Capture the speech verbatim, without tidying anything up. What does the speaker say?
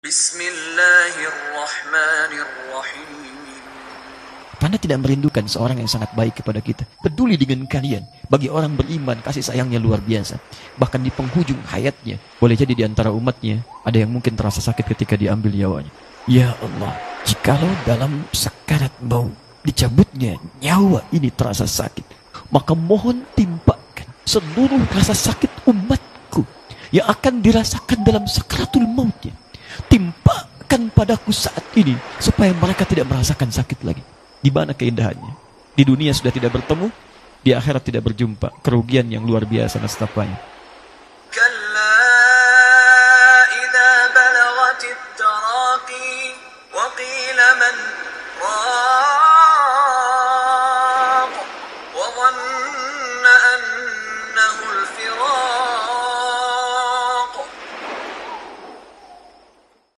Bismillahirrahmanirrahim. Anda tidak merindukan seorang yang sangat baik kepada kita, peduli dengan kalian. Bagi orang beriman, kasih sayangnya luar biasa. Bahkan di penghujung hayatnya, boleh jadi di antara umatnya ada yang mungkin terasa sakit ketika diambil nyawanya. Ya Allah, jikalau dalam sekarat maut dicabutnya nyawa ini terasa sakit, maka mohon timpakan seluruh rasa sakit umatku yang akan dirasakan dalam sakaratul mautnya. Timpakan padaku saat ini supaya mereka tidak merasakan sakit lagi. Di mana keindahannya? Di dunia sudah tidak bertemu, di akhirat tidak berjumpa. Kerugian yang luar biasa nastapanya. Kalla idza balagatit